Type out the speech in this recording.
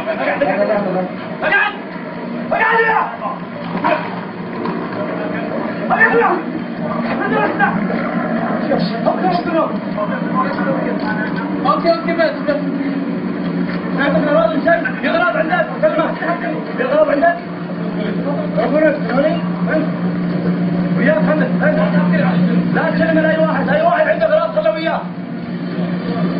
اوكي بس نعتبر اغراض الانسان في اغراض عندك كلمه في اغراض عندك وياك لا تسلم لاي واحد عنده اغراض خله وياه